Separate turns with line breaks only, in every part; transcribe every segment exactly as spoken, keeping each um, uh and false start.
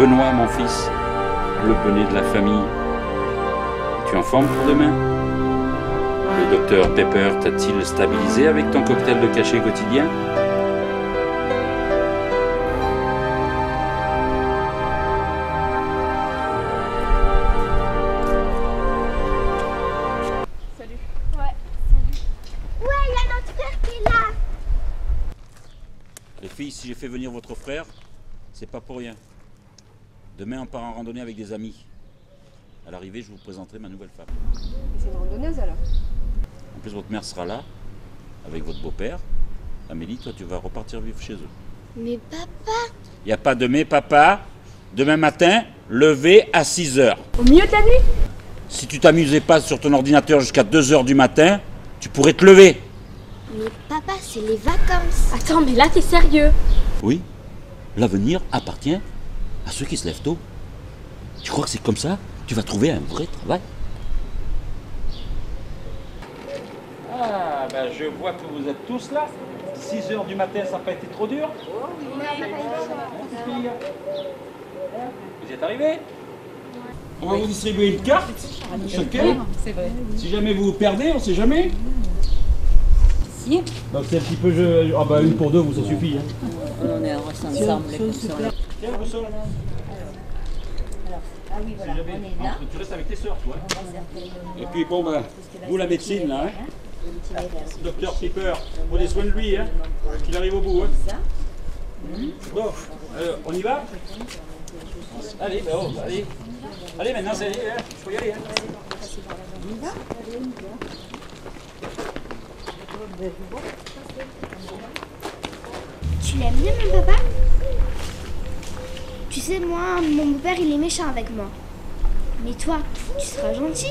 Benoît, mon fils, le bonnet de la famille. Es-tu en forme pour demain? Le docteur Pepper t'a-t-il stabilisé avec ton cocktail de cachet quotidien?
Salut. Ouais, salut. Ouais, il y a notre frère qui est là.
Les filles, si j'ai fait venir votre frère, c'est pas pour rien. Demain, on part en randonnée avec des amis. À l'arrivée, je vous présenterai ma nouvelle femme.
Et c'est une randonneuse alors?
En plus, votre mère sera là, avec votre beau-père. Amélie, toi, tu vas repartir vivre chez eux.
Mais papa...
Il n'y a pas de mais, papa. Demain matin, lever à six heures.
Au milieu de la nuit?
Si tu t'amusais pas sur ton ordinateur jusqu'à deux heures du matin, tu pourrais te lever.
Mais papa, c'est les vacances.
Attends, mais là t'es sérieux?
Oui, l'avenir appartient à ceux qui se lèvent tôt. Tu crois que c'est comme ça? Tu vas trouver un vrai travail. Ah, ben je vois que vous êtes tous là. six heures du matin, ça n'a pas été trop dur? Vous êtes arrivés? On va vous distribuer une carte, chacun.
C'est vrai.
Si jamais vous vous perdez, on ne sait jamais.
Si.
Donc c'est un petit peu jeu. Ah bah une pour deux, vous ça suffit. Hein.
On est ensemble comme ça.
Tiens, vous sort.
Ah oui, voilà, on est là.
Tu restes avec tes sœurs, toi. Et puis bon, bah, vous la médecine, là, hein. Docteur Pepper, prenez soin de lui, hein. Qu'il arrive au bout, hein. Bon, euh, on y va? Allez, bah, oh, allez. Allez, maintenant, c'est allez, hein. Il faut y aller, hein.
On y va?
Tu l'aimes bien, mon papa? Tu sais, moi, mon beau-père, il est méchant avec moi. Mais toi, tu seras gentil.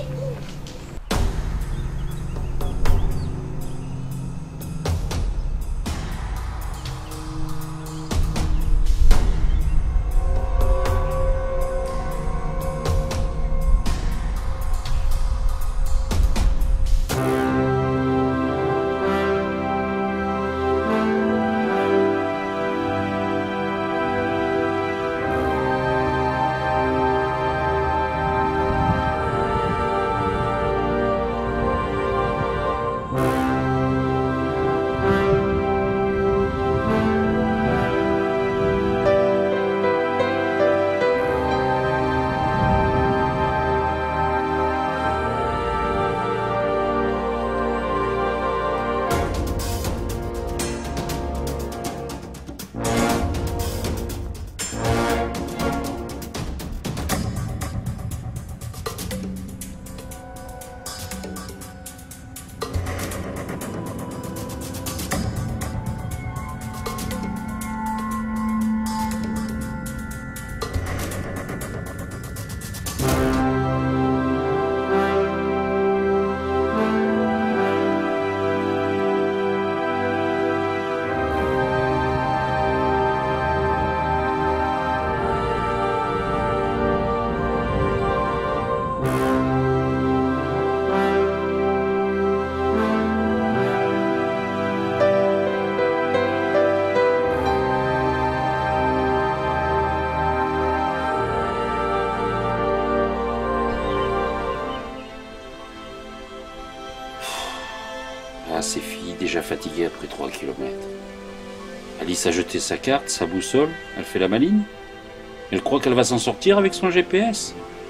Ah, ces filles, déjà fatiguées après trois kilomètres. Alice a jeté sa carte, sa boussole, elle fait la maline. Elle croit qu'elle va s'en sortir avec son G P S.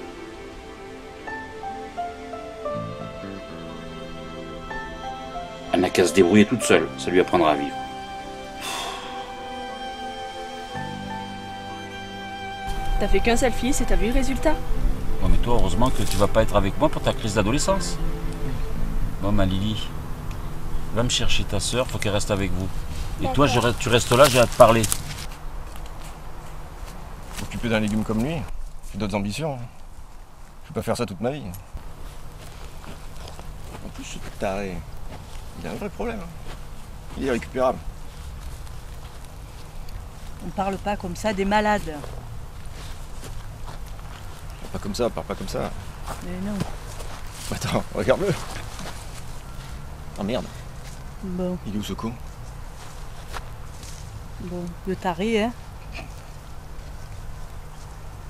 Elle n'a qu'à se débrouiller toute seule, ça lui apprendra à vivre.
T'as fait qu'un selfie, c'est t'as vu le résultat?
Bon, mais toi, heureusement que tu vas pas être avec moi pour ta crise d'adolescence. Bon, ma Lily, va me chercher ta sœur, faut qu'elle reste avec vous. Et toi, je, tu restes là, j'ai à te parler.
Occupé d'un légume comme lui, j'ai d'autres ambitions. Je vais pas faire ça toute ma vie. En plus, ce taré, il a un vrai problème. Il est irrécupérable.
On parle pas comme ça des malades.
Pas comme ça, parle pas comme ça.
Mais non.
Attends, regarde-le. Oh merde,
Bon,
il est où ce con?
bon, le taré, hein.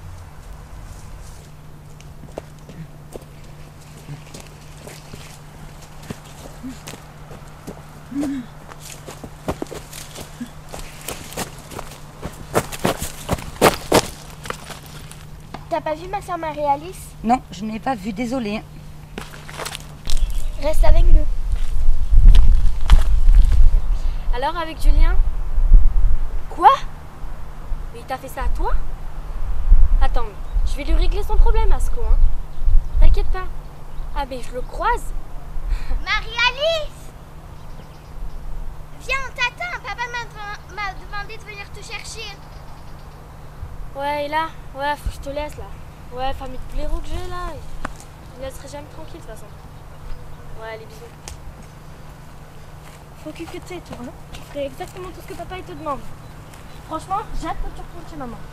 t'as pas vu ma soeur Marie-Alice?
Non, je n'ai pas vu, désolée.
Reste avec nous.
Alors avec Julien? Quoi? Mais il t'a fait ça à toi? Attends, je vais lui régler son problème à ce coup, hein. T'inquiète pas. Ah mais je le croise.
Marie-Alice! Viens, on t'attend. Papa m'a m'a demandé de venir te chercher.
Ouais, et là? Ouais, faut que je te laisse là. Ouais, famille de blaireaux que j'ai là. Il ne laisserait jamais tranquille de toute façon. Ouais, allez, bisous. Faut que tu sais, toi, hein. Tu ferais exactement tout ce que papa il te demande. Franchement, j'ai hâte que tu retournes chez maman.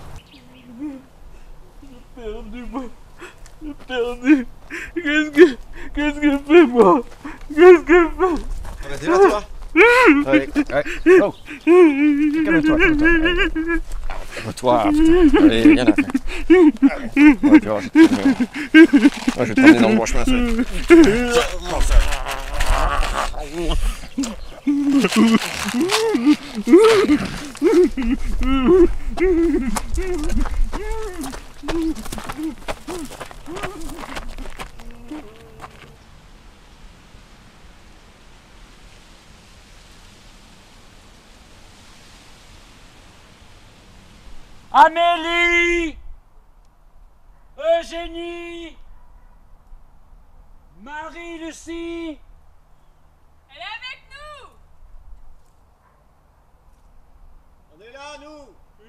J'ai perdu, moi. J'ai perdu. Qu'est-ce que... Qu'est-ce que je fais, moi? Qu'est-ce que je fais?
On va déjà, toi. Allez, allez. Oh. Calme-toi, calme-toi. Calme-toi, putain. Allez, viens là. Ouais, tu vois, je vais te t'emmener- ouais, je vais t'emmener dans le bon chemin, ça.
Amélie, Eugénie, Marie-Lucie.
Elle est avec nous!
On est là, nous!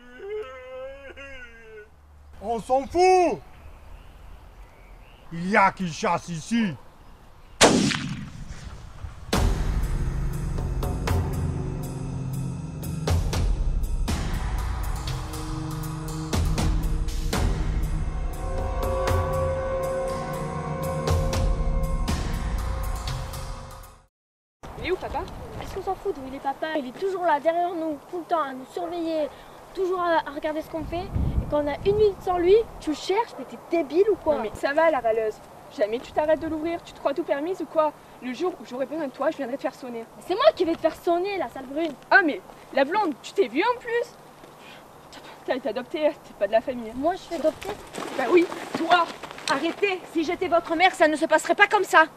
On s'en fout! Il y a qui chasse ici!
Il est où, papa?
Est-ce qu'on s'en fout d'où il est papa? Il est toujours là derrière nous, tout le temps à nous surveiller, toujours à, à regarder ce qu'on fait. Et quand on a une minute sans lui, tu le cherches, mais t'es débile ou quoi?
Non mais ça va, la râleuse. Jamais tu t'arrêtes de l'ouvrir, tu te crois tout permise ou quoi? Le jour où j'aurai besoin de toi, je viendrai te faire sonner.
C'est moi qui vais te faire sonner, la sale brune.
Ah mais, la blonde, tu t'es vue en plus? T'as été adoptée, t'es pas de la famille.
Moi, je suis adoptée.
Bah oui, toi. Arrêtez, si j'étais votre mère, ça ne se passerait pas comme ça.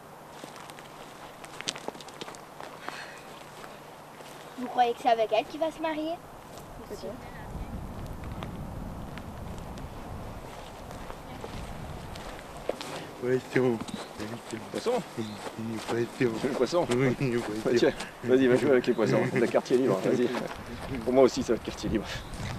Vous croyez que c'est avec elle qu'il va se marier?
Poisson.
Poisson?
Poisson.
Le poisson?
Oui,
Bah,
poisson.
tiens, vas-y, va jouer avec les poissons. Le quartier libre, vas-y. Pour moi aussi, ça va être quartier libre.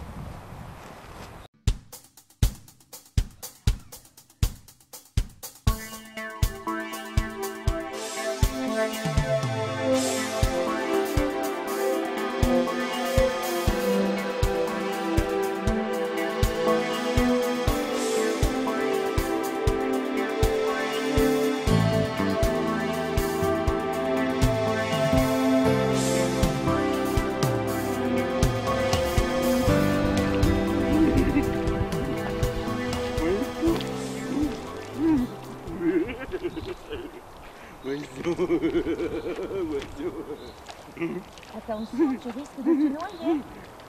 Attention, tu risques de te noyer.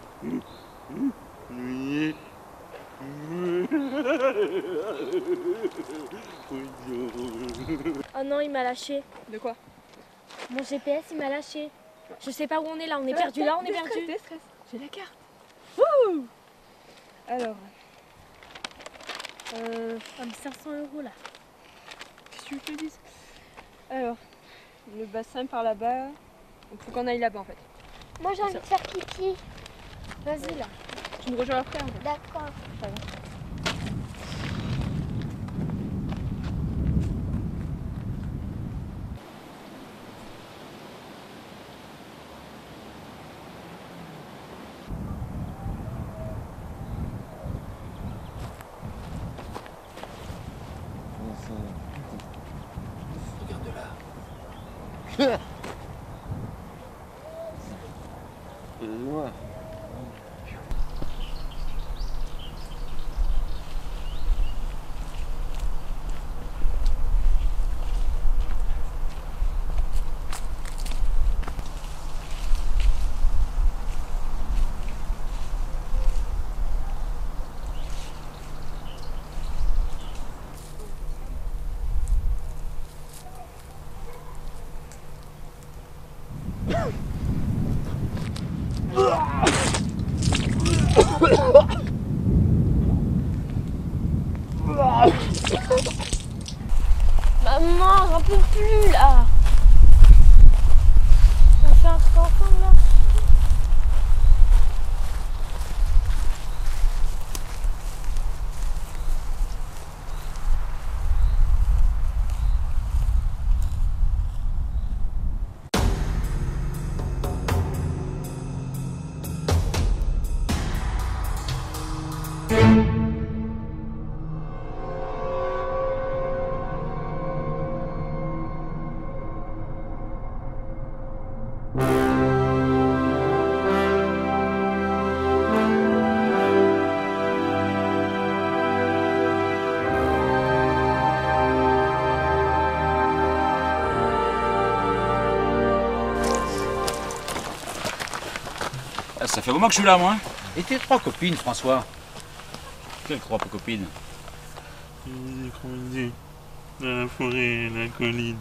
Oui.
Oh non, il m'a lâché.
De quoi?
Mon G P S, il m'a lâché. Je sais pas où on est là, on est perdu là, on est perdu.
Déstresse, j'ai la carte. Ouh. Alors,
Euh, comme cinq cents euros là.
qu'est-ce que tu veux que je te dise? Alors, le bassin par là-bas. Donc faut qu'on aille là-bas en fait.
Moi, j'ai envie de faire pipi.
Vas-y là.
Tu me rejoins après en fait.
D'accord.
Loin.
Ça fait un moment que je suis là, moi.
Et tes trois copines, François?
Quelles trois copines?
J'ai grandi dans la forêt, la colline.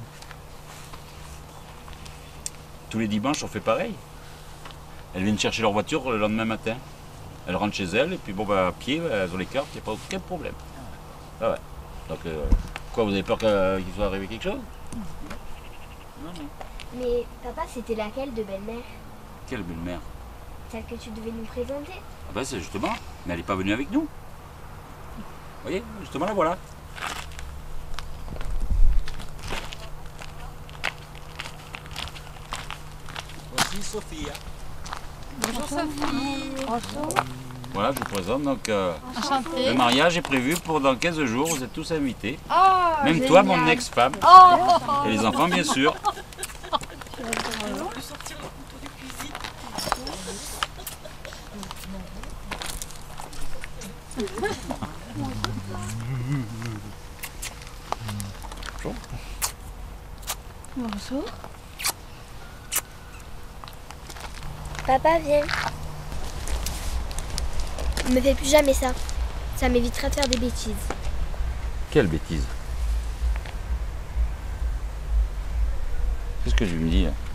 Tous les dimanches, on fait pareil. Elles viennent chercher leur voiture le lendemain matin. Elles rentrent chez elles, et puis bon, bah, à pied, elles ont les cartes, il n'y a pas aucun problème. Ah ouais. Donc, euh, quoi, vous avez peur qu'il soit arrivé quelque chose? Non, non.
Mais papa, c'était laquelle de belle-mère?
Quelle belle-mère?
Celle que tu devais nous présenter.
Ah ben, c'est justement, mais elle n'est pas venue avec nous. Vous voyez, justement, la voilà. Voici Sophie.
Bonjour Sophie.
Bonjour.
Voilà, je vous présente donc. Euh,
Enchantée.
le mariage est prévu pour dans quinze jours, vous êtes tous invités.
Oh,
Même
génial.
toi, mon ex-femme.
Oh.
Et les enfants, bien sûr.
Bonjour.
Papa, viens. Ne fais plus jamais ça. Ça m'évitera de faire des bêtises.
Quelle bêtise. Qu'est-ce que je me dis là?